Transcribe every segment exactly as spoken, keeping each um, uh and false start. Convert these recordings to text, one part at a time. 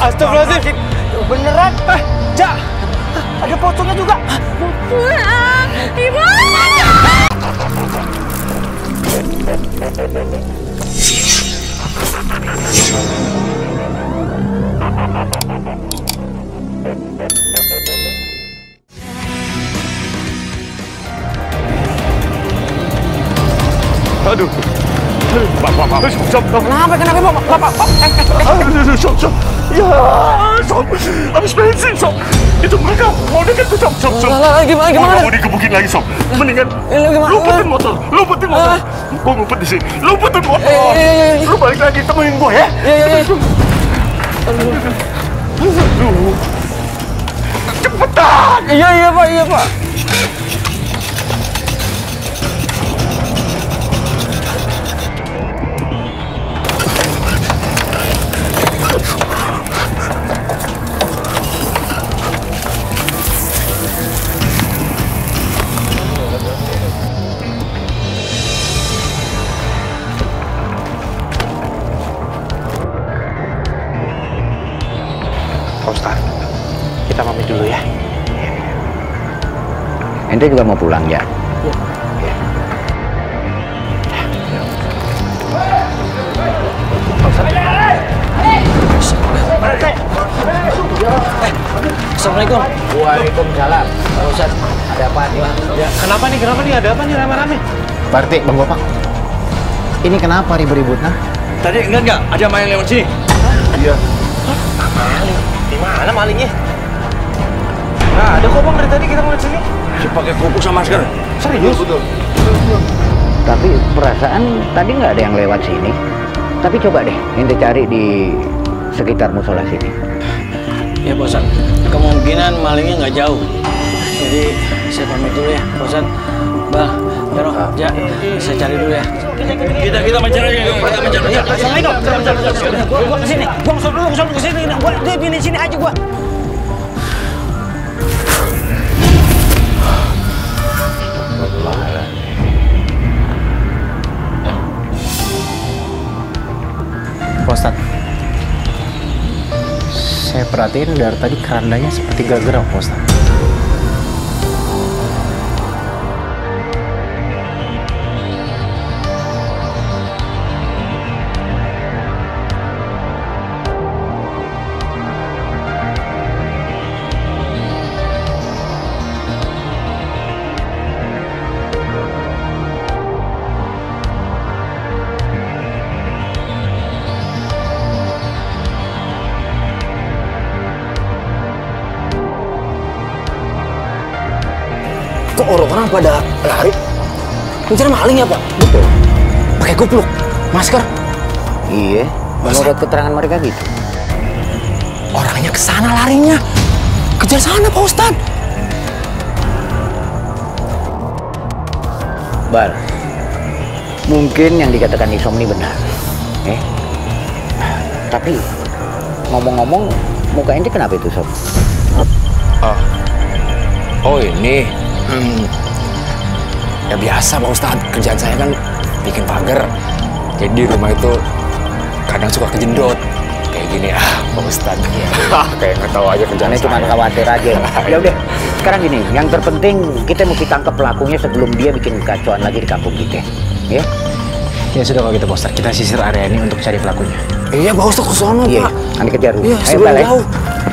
Astagfirullahaladzim. Beneran? Eh, Ja, ada pocongnya juga. Ibu. Aduh. Pak, Pak, Pak. Sob, sob. Kenapa? Kenapa, Pak? Pak, Pak. Aduh, sob, sob. Ya, sob. Habis bensin, sob. Itu mereka mau dekat tuh, sob, sob, sob. Gimana, gimana? Mau dikebukin lagi, sob. Mendingan Gimana? lumputin motor. Lumputin motor. Gua ngumpet di sini. Lumputin motor. Iya, iya, iya. Lu balik lagi temuin gua ya. Iya, iya, iya. Aduh. Cepetan. Iya, iya, Pak. Iya, Pak. Ustaz, kita pamit dulu ya. Ente juga mau pulang ya? Iya. Ya. Assalamualaikum. Waalaikumsalam. Pak Ustaz, ada apa nih? Ya, kenapa nih? Kenapa nih? Ada apa nih rame-rame? Pak R T, Bang Bapak. Ini kenapa ribut-ribut, nah? Tadi enggak enggak ada maling lewat sini. Iya. Maling? Di mana malingnya? Nah, ada kok Bang dari tadi kita ngeliat sini. Si pakai kuku sama masker. Serius? Betul. Tapi perasaan tadi nggak ada yang lewat sini. Tapi coba deh, ente cari di sekitar musola sini. Ya, Bosan. Kemungkinan malingnya nggak jauh. Jadi saya pamit dulu ya, Bosan. Bang, Vero, Ja, saya cari dulu ya. Kita kita mencari kita mencari. Assalamualaikum. Gua gua kesini. Gua masuk dulu, masuk dulu kesini. Gua dia di sini aja gua. Pak Ustadz, saya perhatiin dari tadi kerandanya seperti gak gerak, Pak Ustadz. Kok orang-orang pada lari? Mencari maling ya, Pak? Betul. Pakai kupluk, masker. Iya, menurut keterangan mereka gitu. Orangnya ke sana larinya. Kejar sana, Pak Ustadz. Bal, mungkin yang dikatakan Isom ini benar. Eh, tapi ngomong-ngomong, muka ente kenapa itu, Sob? Oh, oh ini. Hmm. Ya biasa Pak Ustadz, kerjaan saya kan bikin pagar. Jadi di rumah itu kadang suka kejedot. Kayak gini, ah Pak Ustadz. Ya. Kayak nggak tahu aja kerjaan Ini saya. cuma khawatir aja. Ya udah, sekarang gini, yang terpenting kita mesti tangkap pelakunya sebelum dia bikin kacauan lagi di kampung kita. Ya? Ya sudah kalau gitu, Pak Ustadz, kita sisir area ini untuk cari pelakunya. Iya Pak Ustadz, ke sono Iya, Pak. nanti kejar dulu. Iya, Ayo, sebelum balik. jauh.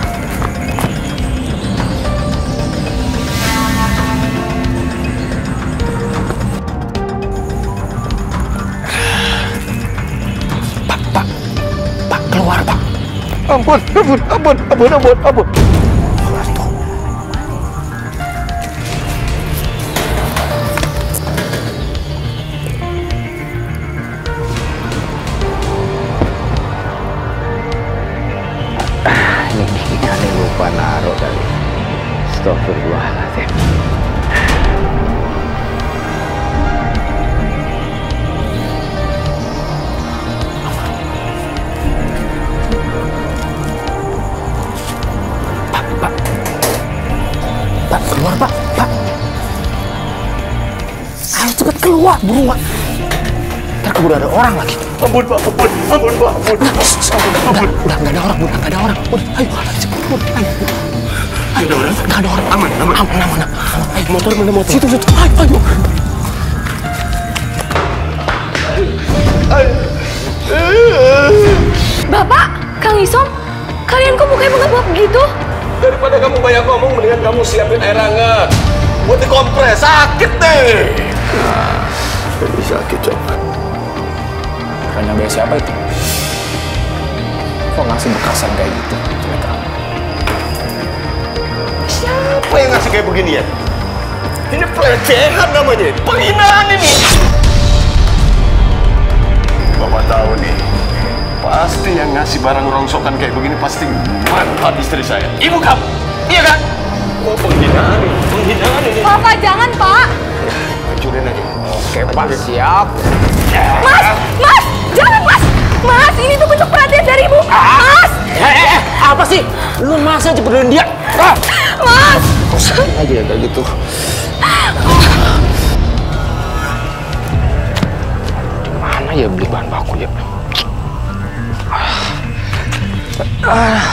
Ampun, ampun, ampun, ampun, ampun, ampun. Ah, ini, ini aneh lupa naruh kali. Astagfirullahaladzim. Pak, keluar, Pak. Pak. Ayo cepet keluar, buruan. Ntar udah ada orang lagi. Ampun Pak, ampun, ampun Pak, ampun. Ampun, udah nggak ada orang, udah nggak ada orang. Udah, ayo, cepet, udah, ayo. Nggak ada orang? Nggak ada orang. Aman, aman. Aman, aman, aman. Ayo, motor mana motor? Situ, situ. Ayo, ayo. Bapak, Kang Isom, kalian kok mukanya bengap-bengap begitu? Daripada kamu banyak ngomong, mendingan kamu siapin air hangat. Buat dikompres, sakit deh. Nah, jadi sakit, Cok. Karena biasa siapa itu? Kok ngasih bekasan kayak gitu? Siapa yang ngasih kayak begini ya? Ini pelecehan namanya, penghinaan ini. Bapak tahu nih, pasti yang ngasih barang rongsokan kayak begini pasti manfaat istri saya. Ibu kamu, iya kan? Oh, penghinaan ini, penghinaan ini. Bapak, jangan, Pak. Hancurin aja. Oke, Pak, siap. Mas, Mas, jangan, Mas. Mas, ini tuh bentuk perhatian dari Ibu. Mas. Eh, eh, eh, apa sih? Lu masa aja peduliin dia? Ah! Mas. Kosain aja ya kayak gitu. Mana ya beli bahan baku ya? Ah.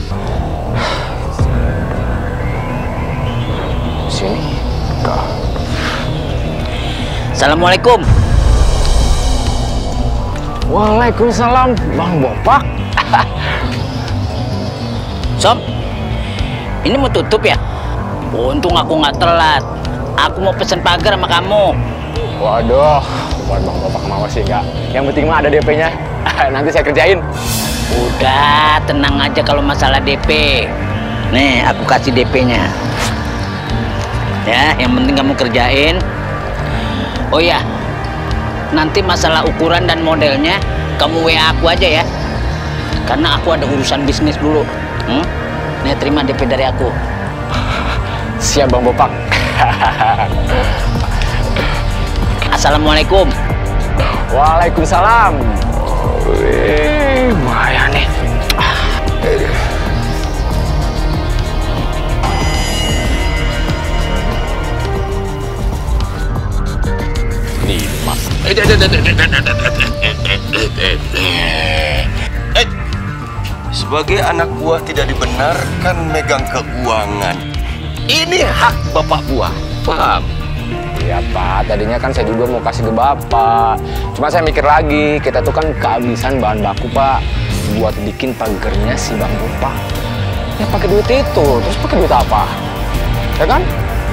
Sini. Enggak. Assalamualaikum. Waalaikumsalam, Bang Bopak. Sob, ini mau tutup ya? Untung aku nggak telat. Aku mau pesen pagar sama kamu. Waduh, buat Bang Bopak mau sih enggak. Yang penting mah ada D P-nya. Nanti saya kerjain. Udah, tenang aja kalau masalah D P. Nih, aku kasih D P-nya. Ya, yang penting kamu kerjain. Oh ya, nanti masalah ukuran dan modelnya kamu W A aku aja ya. Karena aku ada urusan bisnis dulu. Hmm? Nih, terima D P dari aku. Siap Bang Bopak. Assalamualaikum. Waalaikumsalam. Wih, lumayan nih. Nih, Mas. Eh, sebagai anak buah tidak dibenarkan megang keuangan. Ini hak bapak buah, paham? Iya Pak, tadinya kan saya juga mau kasih ke Bapak. Cuma saya mikir lagi, kita tuh kan kehabisan bahan baku Pak, buat bikin pagernya si Bang Bopak. Ya pakai duit itu, terus pakai duit apa? Ya kan?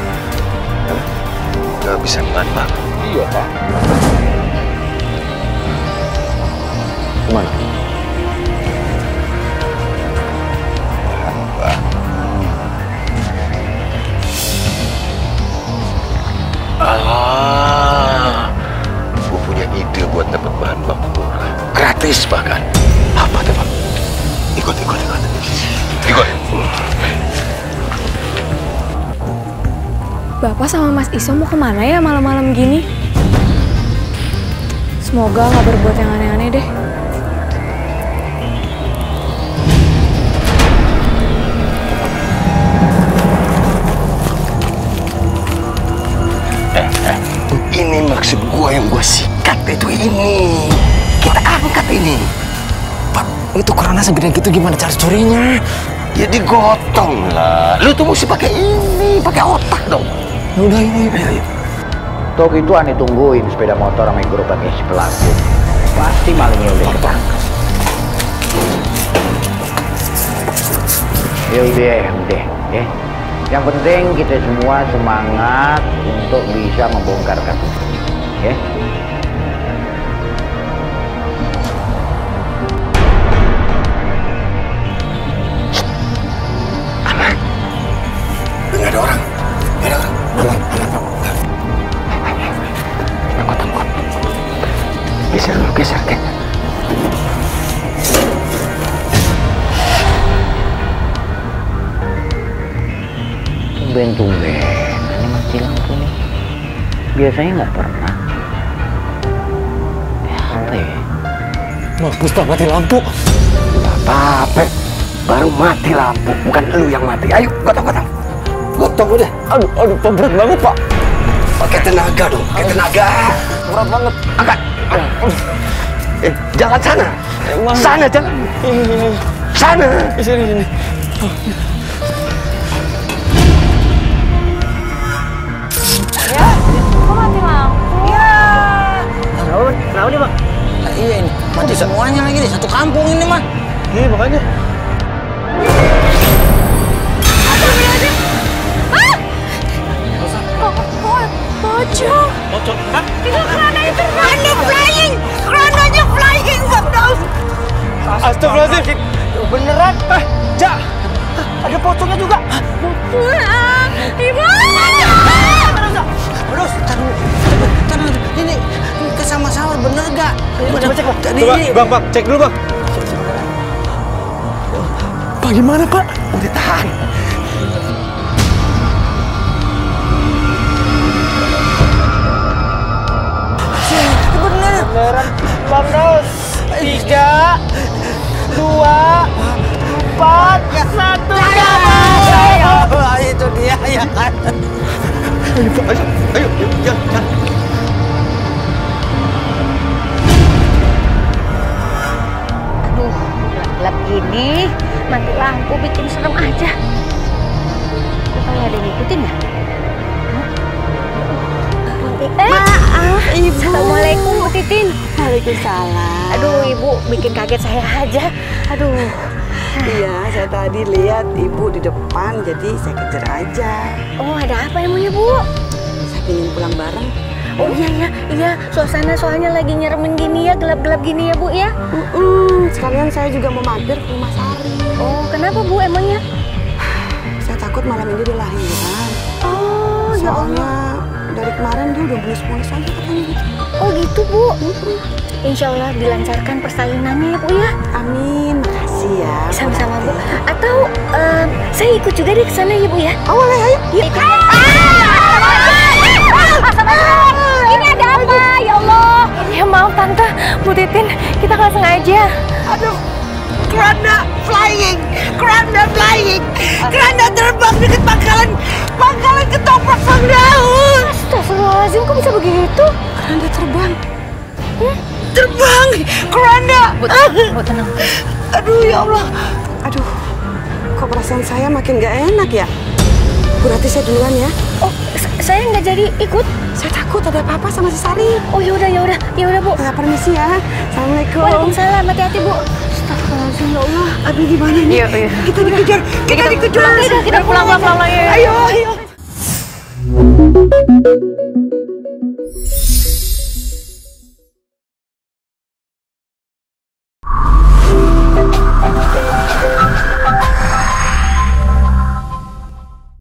Kehabisan bahan baku. Iya Pak. Gimana? Bahan baku. Ah, gue punya ide buat dapat bahan baku gratis bahkan. Apa tuh Pak? Ikut, ikut, ikut. Ikut. Bapak sama Mas Isom mau kemana ya malam-malam gini? Semoga nggak berbuat yang aneh-aneh deh. Eh, eh, ini maksud gua yang gua sikat itu ini. Kita angkat ini. Pak, itu corona segede gitu gimana cara curinya? Ya digotong lah. Lu tuh mesti pakai ini, pakai otak dong. Udah ini, ayo, ayo. Tok itu aneh tungguin sepeda motor sama gerobak isi plastik. Pasti malingnya udah ketangkep. Ya udah, udah, ya. Yang penting kita semua semangat untuk bisa membongkar kasus ini, ya. Aman. Nggak ada orang. Nggak ada orang. Aman, aman, Pak. Angkot, angkot. Geser dulu, geser, geser. Tumben-tumben, ini mati lampu nih. Biasanya nggak pernah. Ya, apa ya? Bagus Pak, mati lampu. Nggak apa-apa. Baru mati lampu, bukan lu yang mati. Ayo, gotong-gotong. Gotong udah. Aduh, aduh, Pak, berat banget Pak. Pakai tenaga dong, pakai tenaga. Berat banget. Angkat. Eh, jalan sana. Sana jalan. Sana. Di sini, sini. Ya, kok mati lampu? Ya. Kenapa, Bang? Kenapa nih, Bang? Iya ini, mati semuanya lagi nih, satu kampung ini mah. Iya, makanya. Pocong. Pocong? Hah? Itu keranda itu keranda flying. Kerandanya flying, Bang Daus. Astagfirullahaladzim. Beneran? Eh, Ja. Ada pocongnya juga. Ibu. Terus, taruh, taruh, ini kesama-sama bener gak? Coba cek, Bang. Tadi Coba, ini- Bang, Bang, cek dulu, Bang. Pak, gimana, Pak? Udah tahan. Beneran, Bang Daus. Tiga, dua, empat, satu. Itu dia ya kan. Ayo, Pak, ayo, ayo, ayo, jalan, jalan. Aduh, gelap gini, mati lampu bikin serem aja. Kok kayak ada yang ngikutin ya? Eh, maaf, Ibu. Assalamualaikum, Bu Titin. Waalaikumsalam. Aduh, Ibu bikin kaget saya aja. Aduh. Iya, saya tadi lihat ibu di depan, jadi saya kejar aja. Oh, ada apa emangnya, Bu? Saya ingin pulang bareng. Oh iya, iya, iya. Suasana soalnya lagi nyeremin gini ya, gelap-gelap gini ya, Bu ya. Mm-mm, sekalian saya juga mau mampir ke rumah Sari. Oh, kenapa, Bu, emangnya? Saya takut malam ini dia lahiran. Oh, ya Allah. Soalnya dari kemarin dia udah mulus-mulus aja katanya gitu. Oh gitu, Bu. Insya Allah dilancarkan persalinannya ya, Bu ya. Amin, makasih ya. Sama-sama, Bu. Atau em, saya ikut juga deh ke sana ya, Bu ya. Oh, boleh, ayo. Yuk, ikut. Ini ada apa? Ya Allah. Ya maaf Tante, Bu Titin, kita nggak sengaja. Aduh, keranda flying, keranda flying, keranda terbang dekat pangkalan, pangkalan ketoprak Bang Daus. Astagfirullahaladzim, kok bisa begitu? Keranda terbang. Terbang, keranda. Bu, Bu tenang. Aduh ya Allah. Aduh, kok perasaan saya makin gak enak ya? Bu Rati, saya duluan ya. Oh, s- saya nggak jadi ikut. Saya takut ada apa-apa sama si Sari. Oh yaudah, yaudah, yaudah Bu. Saya permisi ya. Assalamualaikum. Waalaikumsalam, hati-hati Bu. Astagfirullahaladzim, ya Allah. Abi gimana nih? Iya, iya. Kita dikejar, kita dikejar. Kita, kita pulang, pulang, pulang, ya. Ayo, ayo.